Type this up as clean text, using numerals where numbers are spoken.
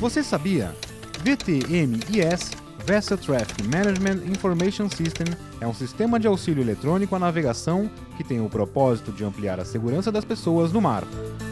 Você sabia? VTMIS, Vessel Traffic Management Information System, é um sistema de auxílio eletrônico à navegação que tem o propósito de ampliar a segurança das pessoas no mar.